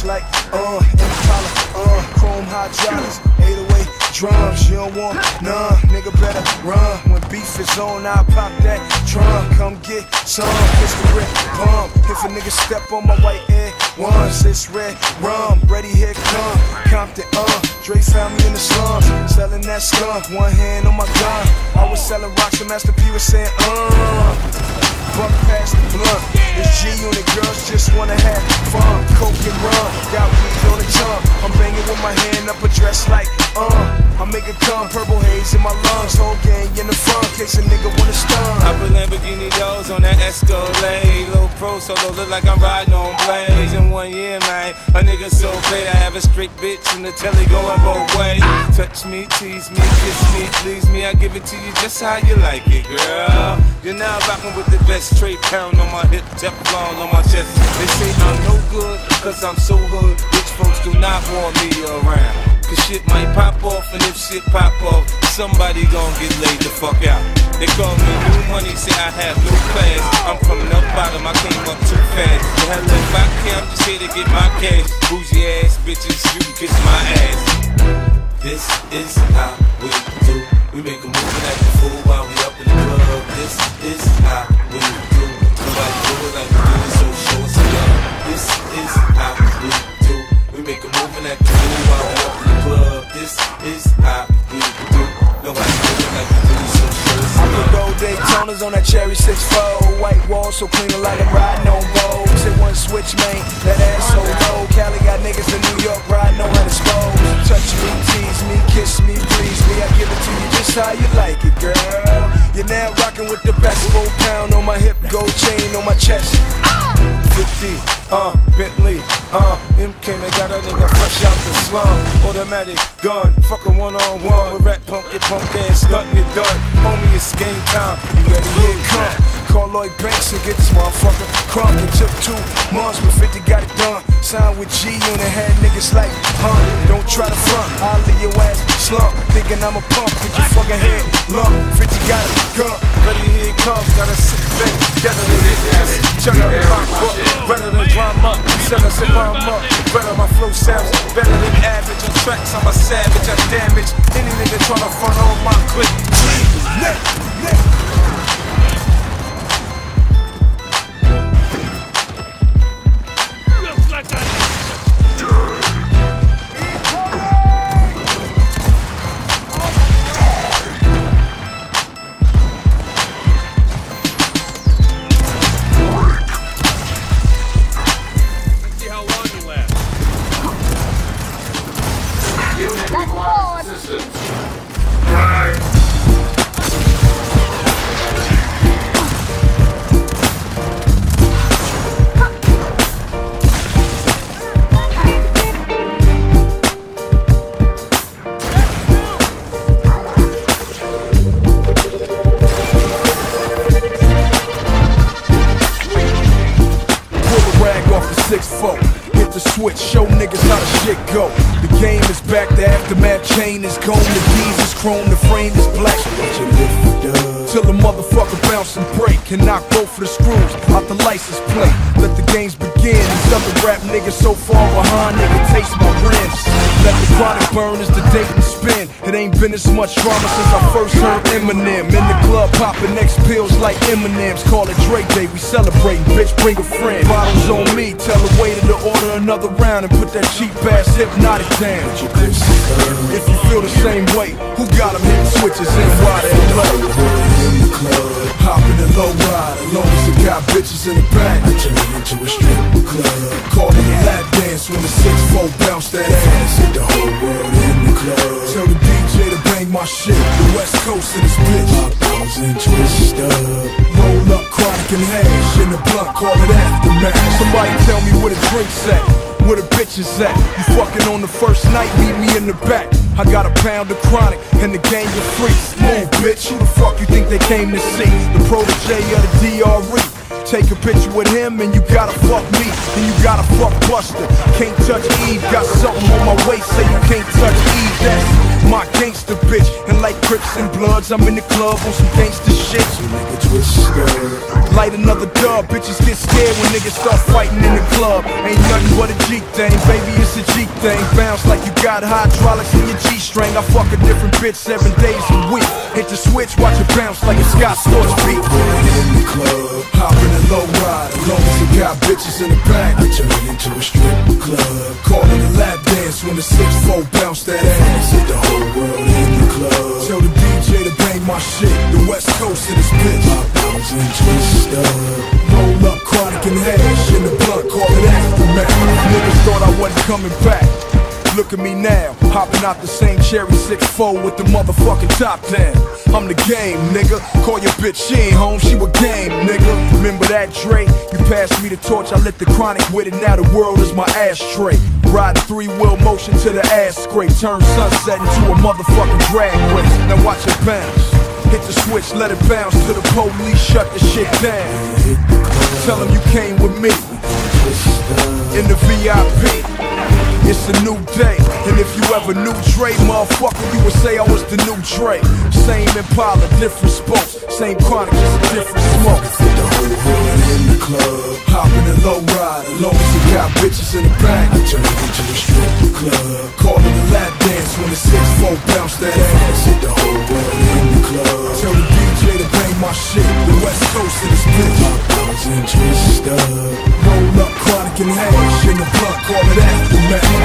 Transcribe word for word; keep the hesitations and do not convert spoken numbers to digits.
bitch like, uh, Impala, uh, chrome hydraulics, eight oh eight drums, you don't want none, nigga better run. When beef is on, I pop that trunk, come get some, it's the red pump. If a nigga step on my white air once, it's red rum, ready, here come, Compton, uh, Dre found me in the slums, selling that skunk, one hand on my gun. I was selling rocks and Master P was saying, uh, buck past the blunt. This G-Unit girls just wanna have fun, coke and rum, got weed on the tongue. I'm banging with my hand up a dress like, uh, I make it come, purple haze in my lungs, whole gang in the front, case a nigga wanna stun. I put Lamborghini doors on that Escalade, low pro solo, look like I'm riding on blades. In one year, man, a nigga so great, I have a straight bitch in the telly going both ways. Touch me, tease me, kiss me, please me, I give it to you just how you like it, girl. You're now rocking with the best, straight pound on my hip, Teflon on my chest. They say I'm no good, cause I'm so hood, rich folks do not want me around. Cause shit might pop off, and if shit pop off, somebody gon' get laid the fuck out. They call me new money, say I have no class. I'm from the bottom, I came up too fast. The hell if I care, I'm just here to get my cash. Bougie ass bitches, you can kiss my ass. This is how we do. We make a move like the fool while we up in the club. This is how we do. Nobody do it like we do it, so show us love. This is how we do. We make a move like the fool while we up in the club. This is how we do. Nobody do it like we do it, so show us love. I put gold Daytonas on that cherry six four. White walls so clean like I'm riding on Vogues. Hit one switch, man, that ass so low. Cali got niggas in New York riding on unexposed. Touch me, tease me, kiss me, please me, I give it to you just how you like it, girl. You're now rocking with the best, four pound on my hip, gold chain on my chest. fifty, uh, Bentley, uh, M K, they got a nigga fresh out the slum. Automatic gun, fuck a one-on-one with rat punk, get punk ass, stunt, get done. Homie, it's game time, you ready, here it come. Call Lloyd Banks and get this motherfucker crunk. It took two months, but fifty got it done. Signed with G-Unit, had niggas like, huh, don't try to front, I'll leave your ass slump. Thinking I'm a punk, with your fucking head lump. fifty got it, gun, ready, here it comes. Gotta sit back, together to this ass. Check out the rock book, better than drama. Set us and rhyme up, better my flow sounds better than average. On tracks, I'm a savage, I damage any nigga tryna front on my clip. Neck, neck. Hit the switch, show niggas how the shit go. The game is back, the aftermath chain is gone. The keys is chrome, the frame is black. Till the motherfucker bounce and break and knock both of the screws out the license plate. Let the games begin. These other rap niggas so far behind, nigga taste my rims. Let the chronic burn as the date and spin. It ain't been as much drama since I first heard Eminem. In the club popping X pills like M and M's. Call it Drake Day, we celebrating, bitch, bring a friend. Bottles on me, tell the waiter to order another round and put that cheap ass Hypnotic down. If you feel the same way, who got them hitting switches in wide and low? In the club, hop in the low ride, as long as it got bitches in the back. I turn it into a strip club. Call it a lap dance when the six four bounce that ass. Hit the whole world in the club. Tell the D J to bang my shit. The West Coast in this bitch. My bottles and twist up. Roll up, chronic and hash in the blunt, call it aftermath. Somebody tell me where the drinks at, where the bitches at. You fucking on the first night, meet me in the back. I got a pound of chronic and the gang of freaks. Move, bitch, who the fuck you think they came to see? The protege of the D R E. Take a picture with him and you gotta fuck me, and you gotta fuck Buster. Can't touch Eve, got something on my waist, say you can't touch Eve. That's my gangster bitch. And like Crips and Bloods, I'm in the club on some gangster shit. So nigga twist, light another dub, bitches get scared when niggas start fighting in the club. Ain't nothing but a G thing, baby, it's a G thing. Bounce like you got hydraulics in your G-string. I fuck a different bitch seven days a week. Hit the switch, watch it bounce like it's got Scorch beat. In the club, hop in a low ride. As long as it got bitches in the back, I turn it into a strip club. Call it a lap dance when the six four bounce that ass. Hit the whole world in the club. Tell the D J to bang my shit, the west coast of this bitch. My bounce and twist up. Roll up, chronic and hash in the blunt, call it aftermath. Niggas thought I wasn't coming back. Look at me now, hopping out the same cherry six four with the motherfucking top down. I'm the game, nigga. Call your bitch, she ain't home, she with game, nigga. Remember that, Dre? You passed me the torch, I lit the chronic with it. Now the world is my ashtray. Riding three-wheel motion to the ass scrape. Turn sunset into a motherfucking drag race. Now watch it bounce. Hit the switch, let it bounce till the police shut the shit down. Tell them you came with me in the V I P. It's a new day, and if you ever knew Dre, motherfucker, you would say I was the new Dre. Same Impala, different spokes, same chronic, just a different smoke. Fit the whole world in the club, hopping a low ride. As long as it got bitches in the back, I turn it into a strip club. Call it a lap dance when the six four bounce that ass. Hit the whole world in the club. Tell the D J to bang my shit, the west coast of this bitch. My bounce and twist up. Roll up, chronic and hash in the blunt, call it aftermath.